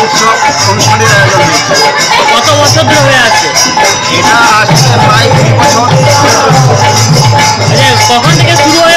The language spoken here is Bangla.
উৎসব অনুষ্ঠানের আয়োজন হচ্ছে। কত বছর ধরে হয়ে আসছে? এটা আসছে প্রায় 20 বছর। কখন থেকে শুরু